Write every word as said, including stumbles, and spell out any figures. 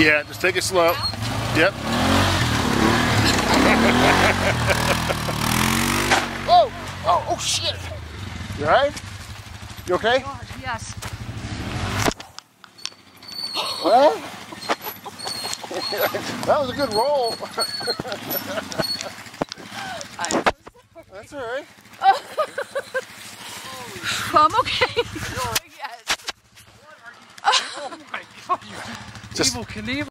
Yeah, just take it slow. Yep. Oh! Oh, oh shit! You alright? You okay? God, yes. Well, that was a good roll. That's alright. I'm okay. Yes. Oh my God, you Just Evel Knievel.